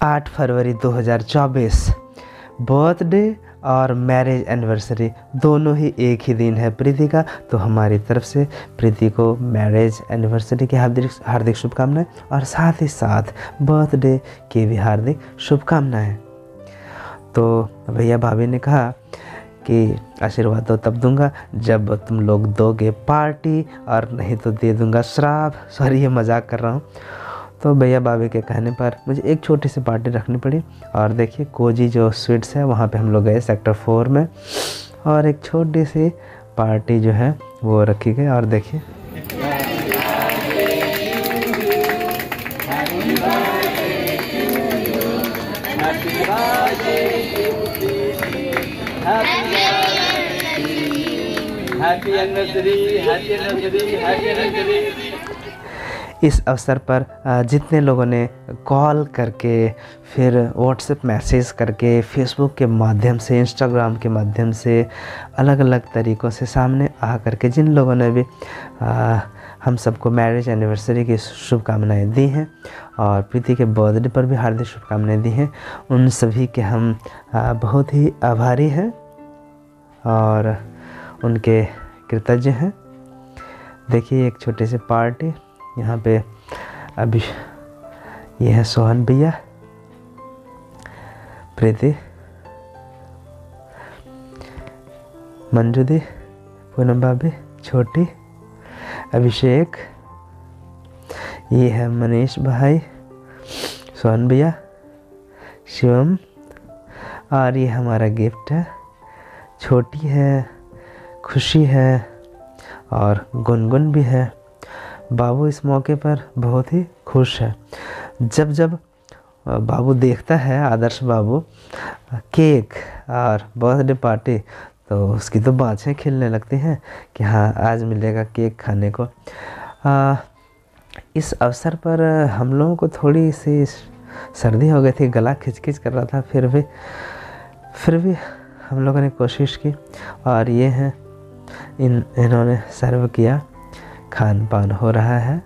8 फरवरी 2024 बर्थडे और marriage anniversary दोनों ही एक ही दिन है प्रीति का। तो हमारी तरफ से प्रीति को मैरिज एनिवर्सरी की हार्दिक शुभकामनाएं और साथ ही साथ बर्थडे की भी हार्दिक शुभकामनाएं। तो भैया भाभी ने कहा कि आशीर्वाद तो तब दूंगा जब तुम लोग दोगे पार्टी, और नहीं तो दे दूंगा श्राप। सॉरी, ये मजाक कर रहा हूँ। तो भैया भाभी के कहने पर मुझे एक छोटी सी पार्टी रखनी पड़ी। और देखिए कोजी जो स्वीट्स है वहाँ पे हम लोग गए सेक्टर 4 में, और एक छोटी सी पार्टी जो है वो रखी गई। और देखिए happy anniversary, happy anniversary, happy anniversary. इस अवसर पर जितने लोगों ने कॉल करके, फिर व्हाट्सएप मैसेज करके, फेसबुक के माध्यम से, इंस्टाग्राम के माध्यम से, अलग अलग तरीक़ों से सामने आ करके जिन लोगों ने भी हम सबको मैरिज एनिवर्सरी की शुभकामनाएं दी हैं और प्रीति के बर्थडे पर भी हार्दिक शुभकामनाएं दी हैं, उन सभी के हम बहुत ही आभारी हैं और उनके कृतज्ञ हैं। देखिए एक छोटी सी पार्टी यहाँ पे अभी, ये है सोहन भैया, प्रीति, मंजू दी, पूनम भाभी, छोटी, अभिषेक, ये है मनीष भाई, सोहन भैया, शिवम, और ये हमारा गिफ्ट है, छोटी है, खुशी है और गुनगुन भी है। बाबू इस मौके पर बहुत ही खुश है। जब जब बाबू देखता है, आदर्श बाबू, केक और बर्थडे पार्टी, तो उसकी तो बाँछें खिलने लगती हैं कि हाँ आज मिलेगा केक खाने को। इस अवसर पर हम लोगों को थोड़ी सी सर्दी हो गई थी, गला खिंच कर रहा था, फिर भी हम लोगों ने कोशिश की। और ये हैं इन्होंने सर्व किया, खान पान हो रहा है,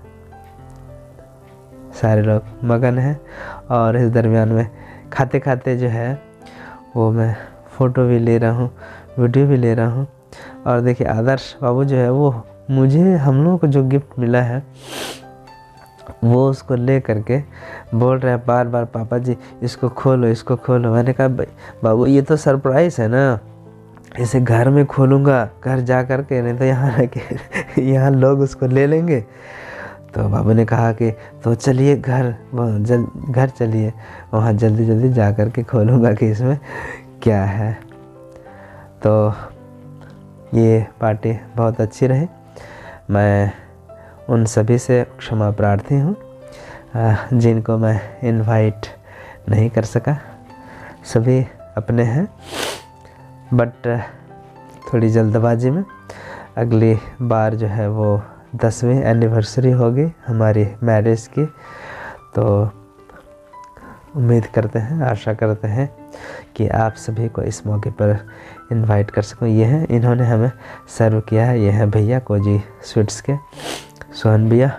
सारे लोग मगन हैं। और इस दरमियान में खाते खाते जो है वो मैं फ़ोटो भी ले रहा हूँ, वीडियो भी ले रहा हूँ। और देखिए आदर्श बाबू जो है वो मुझे, हम लोगों को जो गिफ्ट मिला है वो उसको ले करके बोल रहे हैं बार बार, पापा जी इसको खोलो, इसको खोलो। मैंने कहा बाबू ये तो सरप्राइज़ है ना, इसे घर में खोलूँगा, घर जा कर के, नहीं तो यहाँ रह के यहाँ लोग उसको ले लेंगे। तो बाबू ने कहा कि तो चलिए घर चलिए, वहाँ जल्दी जल्दी जा कर के खोलूँगा कि इसमें क्या है। तो ये पार्टी बहुत अच्छी रही। मैं उन सभी से क्षमा प्रार्थी हूँ जिनको मैं इनवाइट नहीं कर सका। सभी अपने हैं, बट थोड़ी जल्दबाजी में अगली बार जो है वो 10वीं एनिवर्सरी होगी हमारी मैरिज की। तो उम्मीद करते हैं, आशा करते हैं कि आप सभी को इस मौके पर इनवाइट कर सकूं। ये हैं, इन्होंने हमें सर्व किया है। ये हैं भैया कोजी स्वीट्स के, सोहन भैया।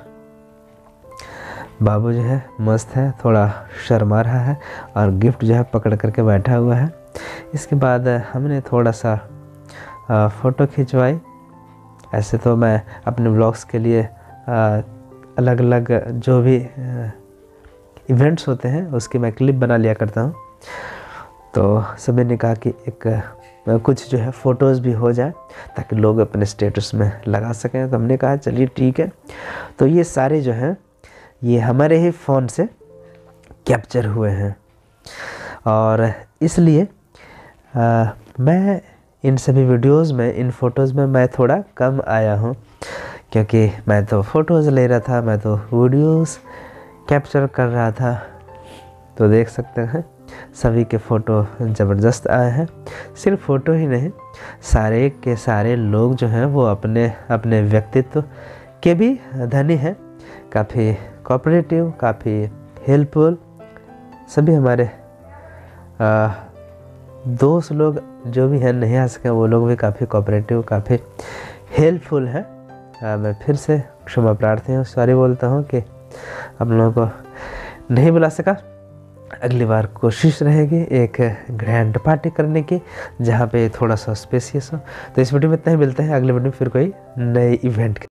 बाबू जो है मस्त है, थोड़ा शर्मा रहा है और गिफ्ट जो है पकड़ करके बैठा हुआ है। इसके बाद हमने थोड़ा सा फ़ोटो खिंचवाई। ऐसे तो मैं अपने ब्लॉग्स के लिए अलग अलग जो भी इवेंट्स होते हैं उसकी मैं क्लिप बना लिया करता हूँ। तो सभी ने कहा कि एक कुछ जो है फ़ोटोज़ भी हो जाए ताकि लोग अपने स्टेटस में लगा सकें। तो हमने कहा चलिए ठीक है। तो ये सारे जो हैं ये हमारे ही फ़ोन से कैप्चर हुए हैं और इसलिए मैं इन सभी वीडियोज़ में, इन फ़ोटोज़ में मैं थोड़ा कम आया हूँ, क्योंकि मैं तो फ़ोटोज़ ले रहा था, मैं तो वीडियोज़ कैप्चर कर रहा था। तो देख सकते हैं सभी के फ़ोटो ज़बरदस्त आए हैं। सिर्फ फ़ोटो ही नहीं, सारे के सारे लोग जो हैं वो अपने अपने व्यक्तित्व के भी धनी हैं, काफ़ी कोऑपरेटिव, काफ़ी हेल्पफुल। सभी हमारे दोस्त लोग जो भी हैं, नहीं आ सके वो लोग भी काफ़ी कोऑपरेटिव, काफ़ी हेल्पफुल है। मैं फिर से क्षमा प्रार्थी हूँ, सॉरी बोलता हूँ कि आप लोगों को नहीं बुला सका। अगली बार कोशिश रहेगी एक ग्रैंड पार्टी करने की, जहाँ पे थोड़ा सा स्पेसियस हो। तो इस वीडियो में इतना ही, मिलते हैं अगले वीडियो में फिर कोई नए इवेंट